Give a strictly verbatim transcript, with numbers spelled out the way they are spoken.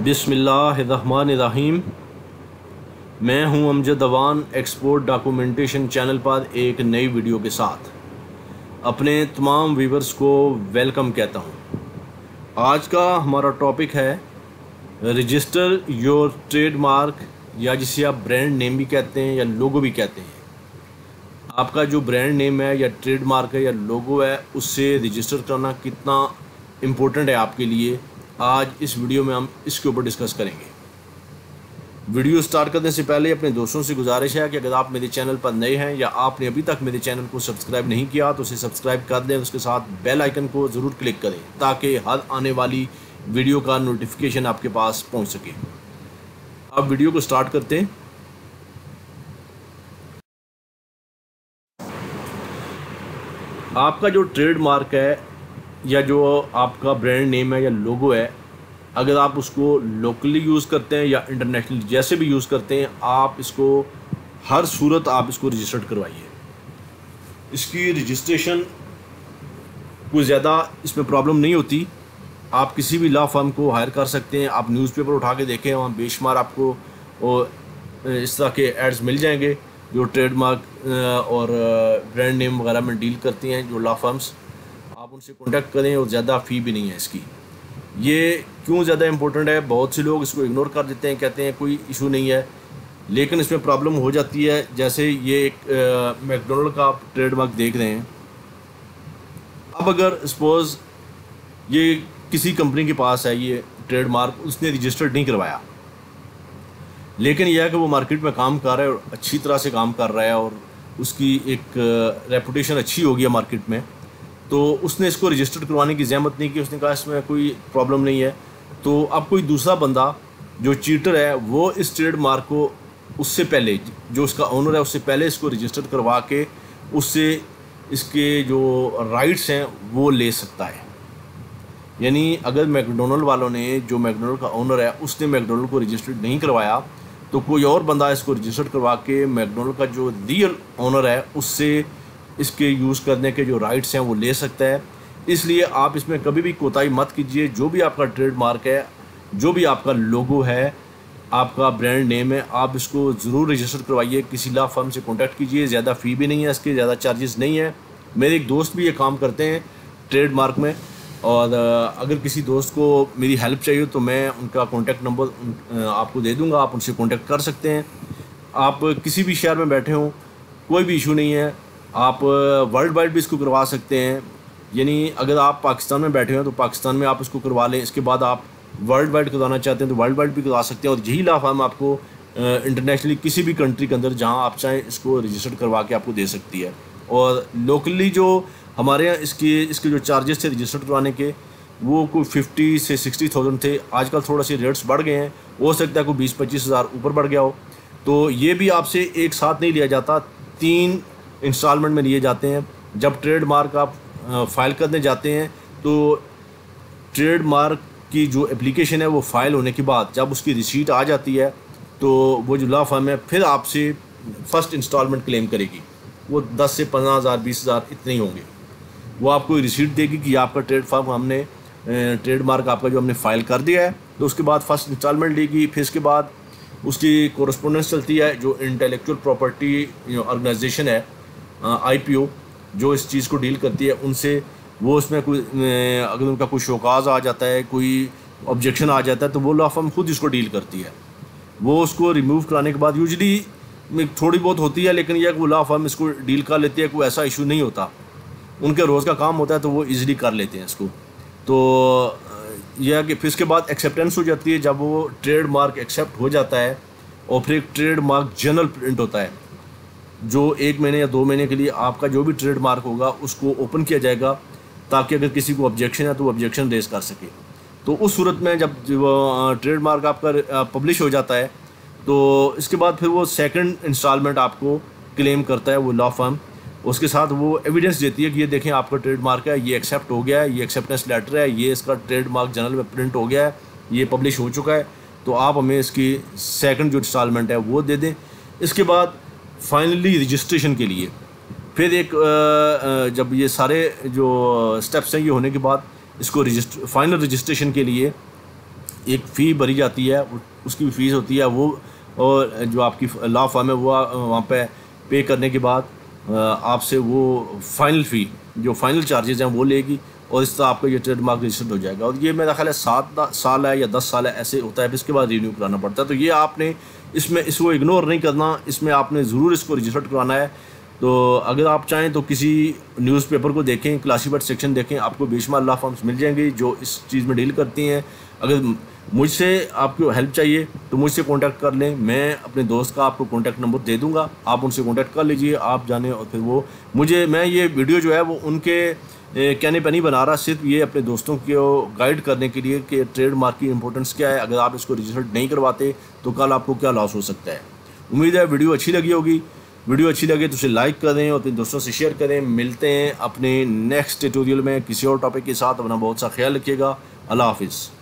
बिस्मिल्लाहिर्रहमानिर्रहीम। मैं हूं Amjad Awan export documentation channel पर एक नई वीडियो के साथ अपने तमाम व्यूवर्स को वेलकम कहता हूं। आज का हमारा टॉपिक है रजिस्टर योर ट्रेडमार्क, या जिसे आप ब्रांड नेम भी कहते हैं या लोगो भी कहते हैं। आपका जो ब्रांड नेम है या ट्रेडमार्क है या लोगो है, उससे रजिस्टर करना कितना इम्पोर्टेंट है आपके लिए, आज इस वीडियो में हम इसके ऊपर डिस्कस करेंगे। वीडियो स्टार्ट करने से पहले अपने दोस्तों से गुजारिश है कि अगर आप मेरे चैनल पर नए हैं या आपने अभी तक मेरे चैनल को सब्सक्राइब नहीं किया तो उसे सब्सक्राइब कर दें, उसके साथ बेल आइकन को ज़रूर क्लिक करें ताकि हर आने वाली वीडियो का नोटिफिकेशन आपके पास पहुंच सके। अब वीडियो को स्टार्ट करते हैं। आपका जो ट्रेडमार्क है या जो आपका ब्रांड नेम है या लोगो है, अगर आप उसको लोकली यूज़ करते हैं या इंटरनेशनली जैसे भी यूज़ करते हैं, आप इसको हर सूरत आप इसको रजिस्टर्ड करवाइए। इसकी रजिस्ट्रेशन कोई ज़्यादा इसमें प्रॉब्लम नहीं होती। आप किसी भी लॉ फर्म को हायर कर सकते हैं। आप न्यूज़पेपर उठा के देखें, वहाँ बेशुमार आपको और इस तरह के एड्स मिल जाएंगे जो ट्रेडमार्क और ब्रांड नेम वगैरह में डील करती हैं जो लॉ फर्म्स। आप उनसे कॉन्टैक्ट करें और ज़्यादा फ़ी भी नहीं है इसकी। ये क्यों ज़्यादा इम्पोर्टेंट है, बहुत से लोग इसको इग्नोर कर देते हैं, कहते हैं कोई इशू नहीं है, लेकिन इसमें प्रॉब्लम हो जाती है। जैसे ये एक मैकडोनल्ड का आप ट्रेडमार्क देख रहे हैं। अब अगर सपोज़ ये किसी कंपनी के पास है ये ट्रेडमार्क, उसने रजिस्टर्ड नहीं करवाया, लेकिन यह है कि वो मार्केट में काम कर रहा है और अच्छी तरह से काम कर रहा है और उसकी एक रेपुटेशन अच्छी हो गई है मार्केट में, तो उसने इसको रजिस्टर्ड करवाने की ज़हमत नहीं की। उसने कहा इसमें कोई प्रॉब्लम नहीं है। तो अब कोई दूसरा बंदा जो चीटर है वो इस ट्रेडमार्क को उससे पहले, जो उसका ओनर है उससे पहले इसको रजिस्टर्ड करवा के उससे इसके जो राइट्स हैं वो ले सकता है। यानी अगर मैकडोनल्ड वालों ने, जो मैकडोनल्ड का ओनर है, उसने मैकडोनल्ड को रजिस्टर्ड नहीं करवाया, तो कोई और बंदा इसको रजिस्टर्ड करवा के मैकडोनल्ड का जो रियल ओनर है उससे इसके यूज़ करने के जो राइट्स हैं वो ले सकता है। इसलिए आप इसमें कभी भी कोताही मत कीजिए। जो भी आपका ट्रेडमार्क है, जो भी आपका लोगो है, आपका ब्रांड नेम है, आप इसको ज़रूर रजिस्टर करवाइए। किसी लॉ फर्म से कांटेक्ट कीजिए। ज़्यादा फ़ी भी नहीं है, इसके ज़्यादा चार्जेस नहीं है। मेरे एक दोस्त भी ये काम करते हैं ट्रेडमार्क में, और अगर किसी दोस्त को मेरी हेल्प चाहिए तो मैं उनका कॉन्टैक्ट नंबर आपको दे दूँगा, आप उनसे कॉन्टैक्ट कर सकते हैं। आप किसी भी शहर में बैठे हों, कोई भी इशू नहीं है। आप वर्ल्ड वाइड भी इसको करवा सकते हैं। यानी अगर आप पाकिस्तान में बैठे हो तो पाकिस्तान में आप इसको करवा लें। इसके बाद आप वर्ल्ड वाइड करवाना चाहते हैं तो वर्ल्ड वाइड भी करवा सकते हैं। और यही लॉ फर्म आपको इंटरनेशनली किसी भी कंट्री के अंदर जहां आप चाहें इसको रजिस्टर करवा के आपको दे सकती है। और लोकली जो हमारे यहाँ इसके इसके जो चार्जेस थे रजिस्टर करवाने के, वो कोई फिफ्टी से सिक्सटी थाउजेंड थे। आजकल थोड़ा से रेट्स बढ़ गए हैं, हो सकता है कोई बीस पच्चीस हज़ार ऊपर बढ़ गया हो। तो ये भी आपसे एक साथ नहीं लिया जाता, तीन इंस्टॉलमेंट में लिए जाते हैं। जब ट्रेडमार्क आप फ़ाइल करने जाते हैं तो ट्रेडमार्क की जो एप्लीकेशन है वो फ़ाइल होने के बाद जब उसकी रिसीट आ जाती है तो वो जो लॉ फर्म है फिर आपसे फ़र्स्ट इंस्टॉलमेंट क्लेम करेगी। वो दस से पंद्रह हज़ार बीस हज़ार इतने ही होंगे। वो आपको रिसीट देगी कि आपका ट्रेड फर्म हमने ट्रेडमार्क आपका जो हमने फ़ाइल कर दिया है। तो उसके बाद फर्स्ट इंस्टॉलमेंट लेगी, फिर इसके बाद उसकी कोरस्पोंडेंस चलती है। जो इंटेलेक्चुअल प्रॉपर्टी ऑर्गेनाइजेशन है, आई पी ओ, जो इस चीज़ को डील करती है, उनसे वो उसमें कोई अगर उनका कोई शोकाज आ जाता है, कोई ऑब्जेक्शन आ जाता है, तो वो लॉ फर्म खुद इसको डील करती है। वो उसको रिमूव कराने के बाद यूजली थोड़ी बहुत होती है, लेकिन यह वो लॉ फर्म इसको डील कर लेती है। कोई ऐसा इशू नहीं होता, उनके रोज़ का काम होता है तो वो ईज़िली कर लेते हैं इसको। तो यह कि फिर इसके बाद एक्सेप्टेंस हो जाती है। जब वो ट्रेडमार्क एक्सेप्ट हो जाता है और फिर एक ट्रेडमार्क जनरल प्रिंट होता है, जो एक महीने या दो महीने के लिए आपका जो भी ट्रेडमार्क होगा उसको ओपन किया जाएगा, ताकि अगर किसी को ऑब्जेक्शन है तो वो ऑब्जेक्शन रेज कर सके। तो उस सूरत में जब ट्रेडमार्क आपका पब्लिश हो जाता है तो इसके बाद फिर वो सेकंड इंस्टॉलमेंट आपको क्लेम करता है वो लॉ फर्म। उसके साथ वो एविडेंस देती है कि ये देखें आपका ट्रेडमार्क है, ये एक्सेप्ट हो गया है, ये एक्सेप्टेंस लेटर है, ये इसका ट्रेडमार्क जनरल में प्रिंट हो गया है, ये पब्लिश हो चुका है, तो आप हमें इसकी सेकंड जो इंस्टॉलमेंट है वो दे दें। इसके बाद फाइनली रजिस्ट्रेशन के लिए फिर एक जब ये सारे जो स्टेप्स हैं ये होने के बाद इसको रजिस्टर फाइनल रजिस्ट्रेशन के लिए एक फ़ी भरी जाती है, उसकी भी फ़ीस होती है वो, और जो आपकी लॉ फर्म है वो वहाँ पे पे करने के बाद आपसे वो फ़ाइनल फ़ी जो फ़ाइनल चार्जेस हैं वो लेगी, और इस तरह आपका ये ट्रेडमार्क रजिस्टर्ड हो जाएगा। और ये मेरा ख्याल है सात साल है या दस साल है ऐसे होता है, फिर इसके बाद रिन्यू कराना पड़ता है। तो ये आपने इसमें इसको इग्नोर नहीं करना, इसमें आपने ज़रूर इसको रजिस्टर्ड कराना है। तो अगर आप चाहें तो किसी न्यूज़पेपर को देखें, क्लासीफाइड सेक्शन देखें, आपको बेशुमार लॉ फर्म्स मिल जाएंगी जो इस चीज़ में डील करती हैं। अगर मुझसे आपको हेल्प चाहिए तो मुझसे कांटेक्ट कर लें, मैं अपने दोस्त का आपको कांटेक्ट नंबर दे दूंगा, आप उनसे कांटेक्ट कर लीजिए, आप जाने। और फिर वो मुझे मैं ये वीडियो जो है वो उनके कहने पे नहीं बना रहा, सिर्फ ये अपने दोस्तों को गाइड करने के लिए कि ट्रेडमार्क की इंपॉर्टेंस क्या है। अगर आप इसको रजिस्टर्ड नहीं करवाते तो कल आपको क्या लॉस हो सकता है। उम्मीद है वीडियो अच्छी लगी होगी। वीडियो अच्छी लगे तो उसे लाइक करें और अपने दोस्तों से शेयर करें। मिलते हैं अपने नेक्स्ट ट्यूटोरियल में किसी और टॉपिक के साथ। अपना बहुत सा ख्याल रखिएगा। अल्लाह हाफिज़।